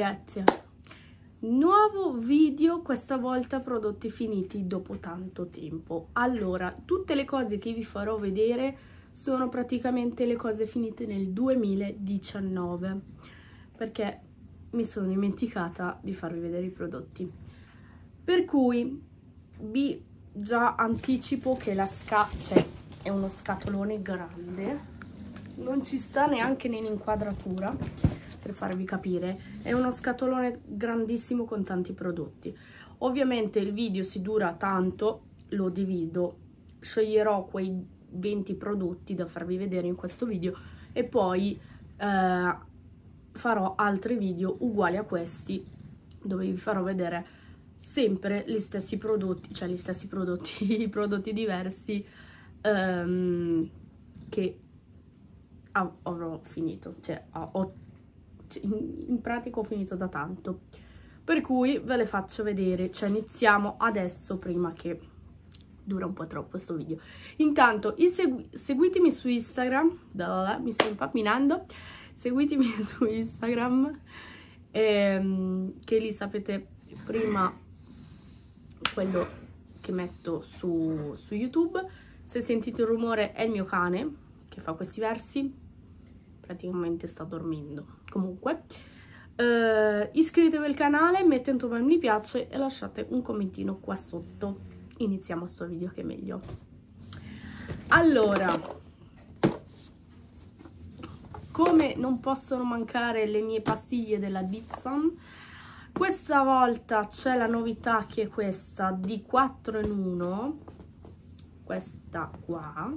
ragazzi, nuovo video, questa volta prodotti finiti dopo tanto tempo. Allora, tutte le cose che vi farò vedere sono praticamente le cose finite nel 2019, perché mi sono dimenticata di farvi vedere i prodotti. Per cui vi già anticipo che è uno scatolone grande, non ci sta neanche nell'inquadratura, per farvi capire. È uno scatolone grandissimo con tanti prodotti. Ovviamente il video si dura tanto, lo divido, sceglierò quei 20 prodotti da farvi vedere in questo video e poi farò altri video uguali a questi dove vi farò vedere sempre gli stessi prodotti, cioè gli stessi prodotti, i prodotti diversi che avrò finito, cioè in pratica ho finito da tanto, per cui ve le faccio vedere. Cioè iniziamo adesso prima che dura un po' troppo questo video. Intanto seguitemi su Instagram, mi sto impappinando, seguitemi su Instagram, che lì sapete prima quello che metto su YouTube. Se sentite il rumore è il mio cane che fa questi versi, praticamente sta dormendo. Comunque iscrivetevi al canale, mettete un mi piace e lasciate un commentino qua sotto. Iniziamo sto video che è meglio. Allora, come non possono mancare le mie pastiglie della Dixon, questa volta c'è la novità che è questa di 4 in 1, questa qua,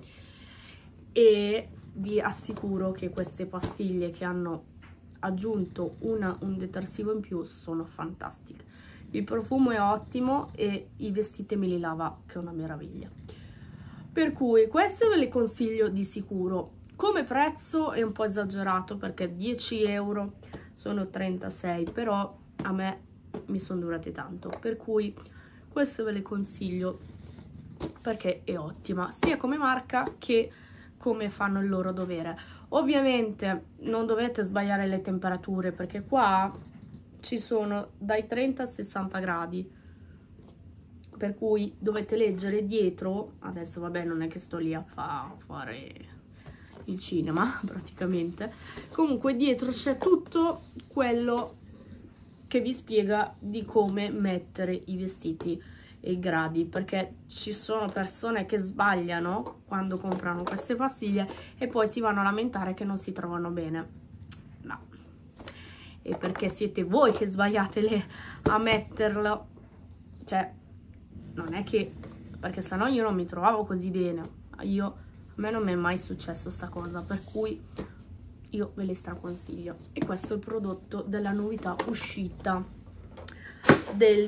e vi assicuro che queste pastiglie che hanno aggiunto un detersivo in più sono fantastiche. Il profumo è ottimo e i vestiti me li lava, che è una meraviglia. Per cui queste ve le consiglio di sicuro. Come prezzo è un po' esagerato perché 10 euro sono 36, però a me mi sono durate tanto, per cui queste ve le consiglio perché è ottima sia come marca che come fanno il loro dovere. Ovviamente non dovete sbagliare le temperature, perché qua ci sono dai 30 a 60 gradi, per cui dovete leggere dietro. Adesso vabbè, non è che sto lì a fare il cinema praticamente, comunque dietro c'è tutto quello che vi spiega di come mettere i vestiti e i gradi, perché ci sono persone che sbagliano quando comprano queste pastiglie e poi si vanno a lamentare che non si trovano bene. No, e perché siete voi che sbagliate a metterlo, cioè non è che, perché sennò io non mi trovavo così bene. A me non mi è mai successo sta cosa, per cui io ve le straconsiglio. E questo è il prodotto della novità uscita del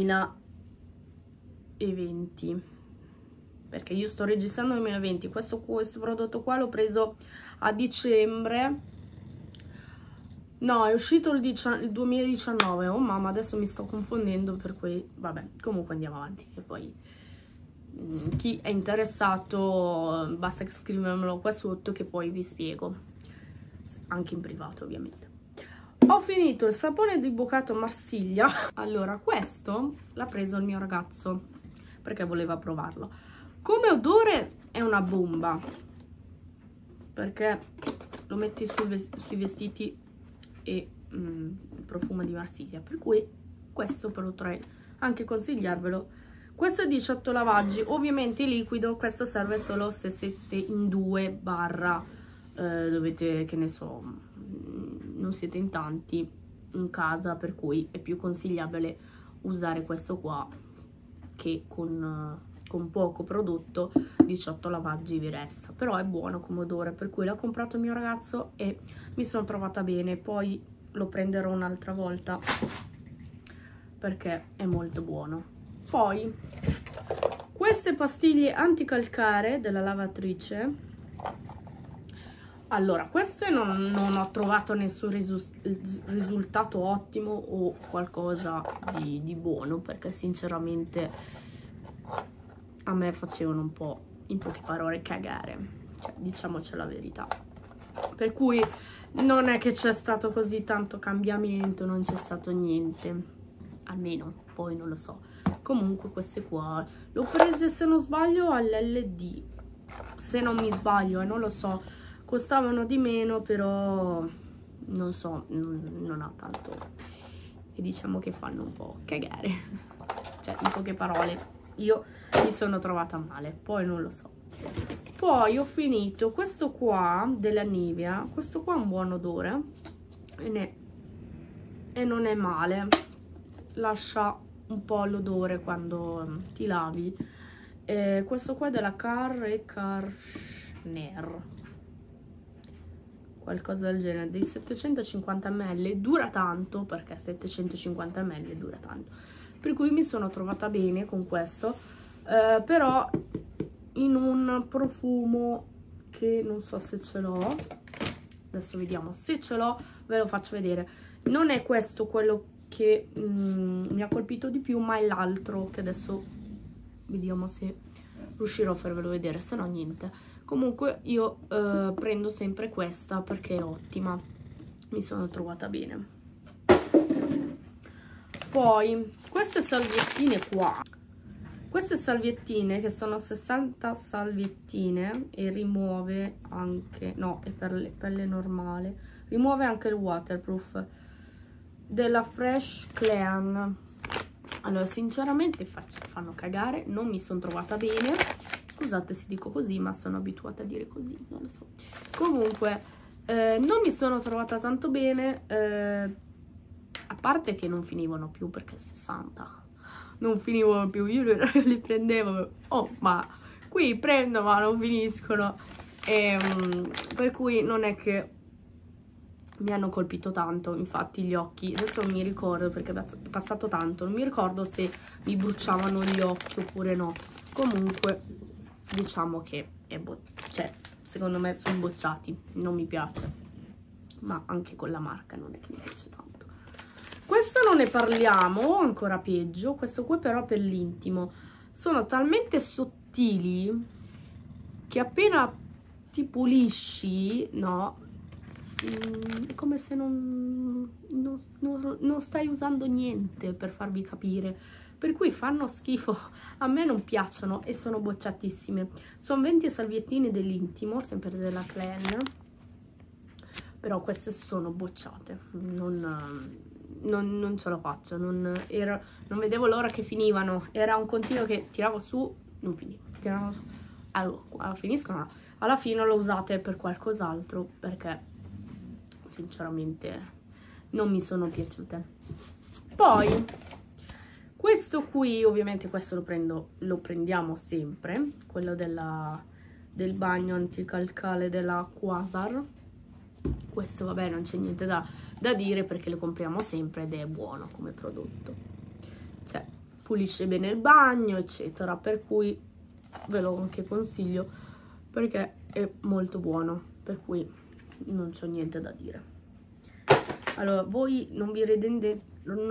2020, perché io sto registrando nel 2020. Questo prodotto qua l'ho preso a dicembre, no, è uscito il 2019. Oh mamma, adesso mi sto confondendo, per cui vabbè, comunque andiamo avanti. E poi chi è interessato basta che scrivermelo qua sotto, che poi vi spiego anche in privato, ovviamente. Ho finito il sapone di Bucato Marsiglia. Allora, questo l'ha preso il mio ragazzo perché voleva provarlo. Come odore è una bomba, perché lo metti sui vestiti e il profumo di Marsiglia, per cui questo potrei anche consigliarvelo. Questo è 18 lavaggi, ovviamente liquido. Questo serve solo se siete in 2 barra dovete, che ne so, non siete in tanti in casa, per cui è più consigliabile usare questo qua, che con poco prodotto 18 lavaggi vi resta. Però è buono come odore, per cui l'ho comprato il mio ragazzo e mi sono trovata bene. Poi lo prenderò un'altra volta perché è molto buono. Poi queste pastiglie anticalcare della lavatrice. Allora, queste non ho trovato nessun risultato ottimo o qualcosa di buono, perché sinceramente a me facevano un po', in poche parole, cagare, cioè diciamoci la verità. Per cui non è che c'è stato così tanto cambiamento, non c'è stato niente, almeno poi non lo so. Comunque queste qua l'ho prese, se non sbaglio, all'LD, se non mi sbaglio, non lo so, costavano di meno, però non so, non ha tanto, e diciamo che fanno un po' cagare, cioè in poche parole io mi sono trovata male, poi non lo so. Poi ho finito questo qua della Nivea, questo qua ha un buon odore e non è male, lascia un po' l'odore quando ti lavi. Questo qua è della Carner, qualcosa del genere, dei 750 ml, dura tanto, perché 750 ml dura tanto, per cui mi sono trovata bene con questo, però in un profumo che non so se ce l'ho, adesso vediamo, se ce l'ho ve lo faccio vedere. Non è questo quello che mi ha colpito di più, ma è l'altro, che adesso vediamo se riuscirò a farvelo vedere, se no niente. Comunque io prendo sempre questa perché è ottima, mi sono trovata bene. Poi queste salviettine qua, queste salviettine che sono 60 salviettine e rimuove anche, no, è per le pelle normale, rimuove anche il waterproof, della Fresh Clean. Allora sinceramente fanno cagare, non mi sono trovata bene, scusate se dico così, ma sono abituata a dire così, non lo so. Comunque non mi sono trovata tanto bene, a parte che non finivano più, perché 60 non finivano più, io li prendevo, oh ma qui prendo ma non finiscono, per cui non è che mi hanno colpito tanto. Infatti gli occhi, adesso non mi ricordo perché è passato tanto, non mi ricordo se mi bruciavano gli occhi oppure no. Comunque diciamo che cioè, secondo me sono bocciati, non mi piace, ma anche con la marca non è che mi piace tanto. Questo non ne parliamo, ancora peggio, questo qui però per l'intimo, sono talmente sottili che appena ti pulisci, no, è come se non stai usando niente, per farvi capire, per cui fanno schifo, a me non piacciono e sono bocciatissime. Sono 20 salviettine dell'intimo, sempre della Clean, però queste sono bocciate, non ce la faccio, non vedevo l'ora che finivano, era un continuo che tiravo su, non finiva, tiravo su, allora finiscono, no. Alla fine l'ho usate per qualcos'altro perché sinceramente non mi sono piaciute. Poi questo qui, ovviamente questo lo prendiamo sempre, quello del bagno anticalcale della Quasar. Questo vabbè non c'è niente da dire perché lo compriamo sempre ed è buono come prodotto, cioè pulisce bene il bagno eccetera, per cui ve lo anche consiglio perché è molto buono, per cui non c'ho niente da dire. Allora voi non vi rendete,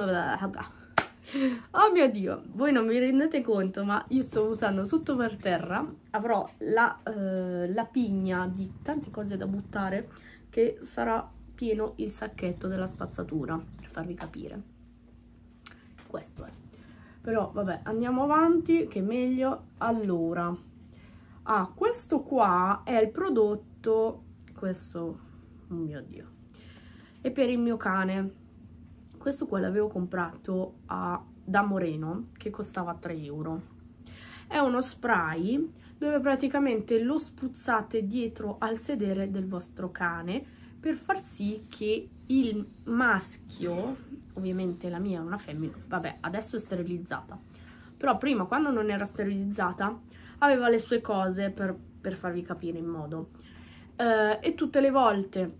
oh mio Dio, voi non vi rendete conto, ma io sto buttando tutto per terra. Avrò la pigna di tante cose da buttare, che sarà pieno il sacchetto della spazzatura, per farvi capire. Questo è. Però vabbè, andiamo avanti che è meglio. Allora, questo qua è il prodotto, questo, oh mio Dio, è per il mio cane. Questo qua l'avevo comprato da Moreno, che costava 3 euro. È uno spray dove praticamente lo spruzzate dietro al sedere del vostro cane per far sì che il maschio, ovviamente la mia è una femmina, vabbè adesso è sterilizzata, però prima quando non era sterilizzata aveva le sue cose, per farvi capire in modo, e tutte le volte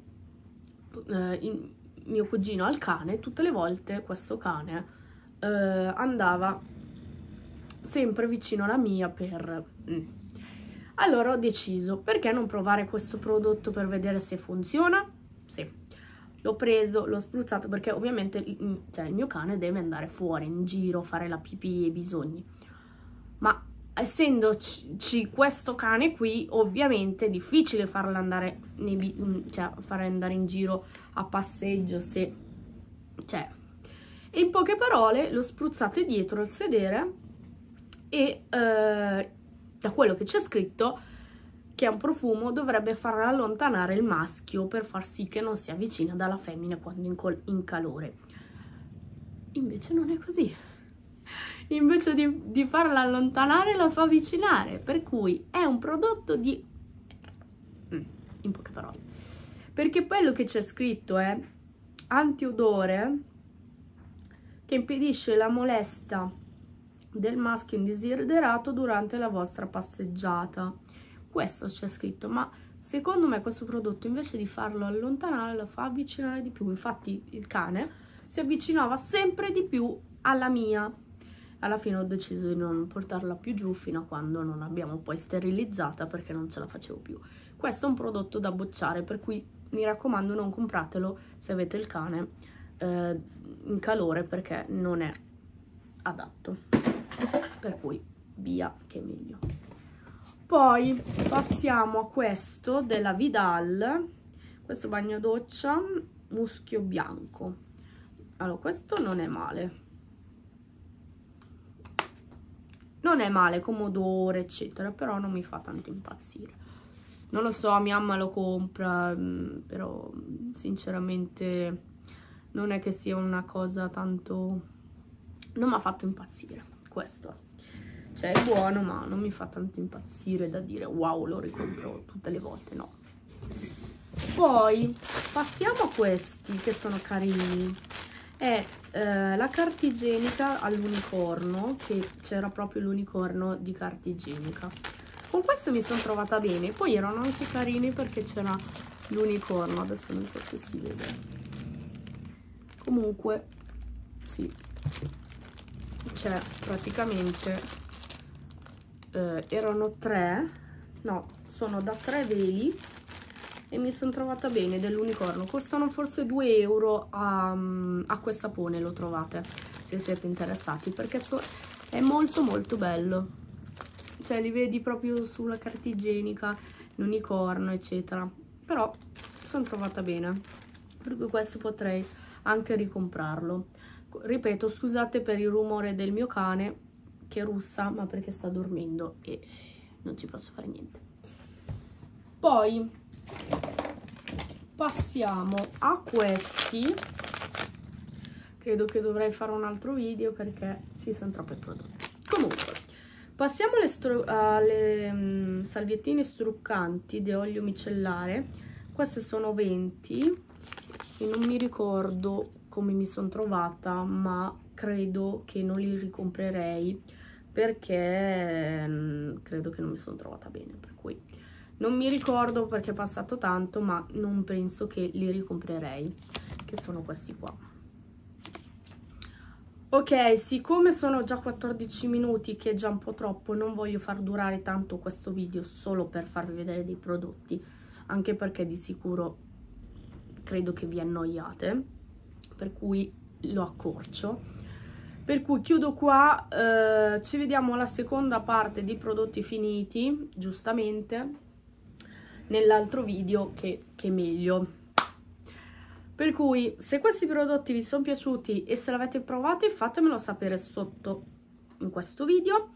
mio cugino ha il cane, tutte le volte questo cane andava sempre vicino alla mia per... Allora ho deciso, perché non provare questo prodotto per vedere se funziona? Sì, l'ho preso, l'ho spruzzato perché ovviamente cioè, il mio cane deve andare fuori, in giro, fare la pipì e i bisogni. Ma essendoci questo cane qui, ovviamente è difficile farlo andare, cioè fare andare in giro a passeggio, se, cioè, in poche parole lo spruzzate dietro il sedere e da quello che c'è scritto, che è un profumo, dovrebbe far allontanare il maschio per far sì che non si avvicina dalla femmina quando in calore. Invece non è così. Invece di farla allontanare la fa avvicinare, per cui è un prodotto di... in poche parole. Perché quello che c'è scritto è antiodore che impedisce la molesta del maschio indesiderato durante la vostra passeggiata. Questo c'è scritto, ma secondo me questo prodotto invece di farlo allontanare lo fa avvicinare di più. Infatti il cane si avvicinava sempre di più alla mia. Alla fine ho deciso di non portarla più giù fino a quando non abbiamo poi sterilizzata, perché non ce la facevo più. Questo è un prodotto da bocciare, per cui mi raccomando non compratelo se avete il cane in calore, perché non è adatto. Per cui via, che è meglio. Poi passiamo a questo della Vidal, questo bagno doccia muschio bianco. Allora, questo non è male, non è male come odore eccetera, però non mi fa tanto impazzire. Non lo so, mia mamma lo compra, però sinceramente non è che sia una cosa tanto, non mi ha fatto impazzire questo. Cioè è buono, ma non mi fa tanto impazzire da dire wow, lo ricompro tutte le volte, no. Poi passiamo a questi che sono carini. È la carta igienica all'unicorno, che c'era proprio l'unicorno di carta igienica. Con questo mi sono trovata bene. Poi erano anche carini perché c'era l'unicorno, adesso non so se si vede. Comunque sì, c'è praticamente erano 3, no, sono da 3 veli e mi sono trovata bene dell'unicorno. Costano forse 2 euro a quel sapone, lo trovate se siete interessati, perché è molto molto bello, cioè li vedi proprio sulla carta igienica, l'unicorno eccetera, però sono trovata bene, per cui questo potrei anche ricomprarlo. Ripeto, scusate per il rumore del mio cane che russa, ma perché sta dormendo e non ci posso fare niente. Poi passiamo a questi. Credo che dovrei fare un altro video perché ci sono troppi prodotti. Comunque passiamo alle salviettine struccanti di olio micellare. Queste sono 20 e non mi ricordo come mi sono trovata, ma credo che non li ricomprerei perché credo che non mi sono trovata bene, per cui non mi ricordo perché è passato tanto, ma non penso che li ricomprerei, che sono questi qua. Ok, siccome sono già 14 minuti, che è già un po' troppo, non voglio far durare tanto questo video solo per farvi vedere dei prodotti, anche perché di sicuro credo che vi annoiate, per cui lo accorcio. Per cui chiudo qua, ci vediamo alla seconda parte di prodotti finiti, giustamente, nell'altro video che è meglio. Per cui se questi prodotti vi sono piaciuti e se l'avete provati, fatemelo sapere sotto in questo video.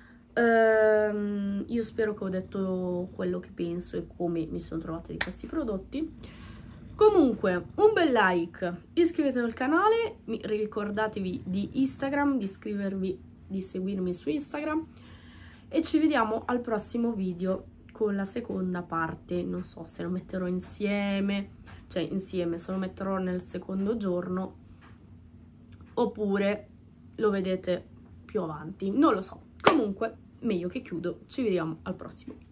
Io spero che ho detto quello che penso e come mi sono trovata di questi prodotti. Comunque, un bel like, iscrivetevi al canale, ricordatevi di Instagram, di iscrivervi, di seguirmi su Instagram e ci vediamo al prossimo video con la seconda parte. Non so se lo metterò insieme, cioè insieme, se lo metterò nel secondo giorno oppure lo vedete più avanti, non lo so. Comunque, meglio che chiudo, ci vediamo al prossimo video.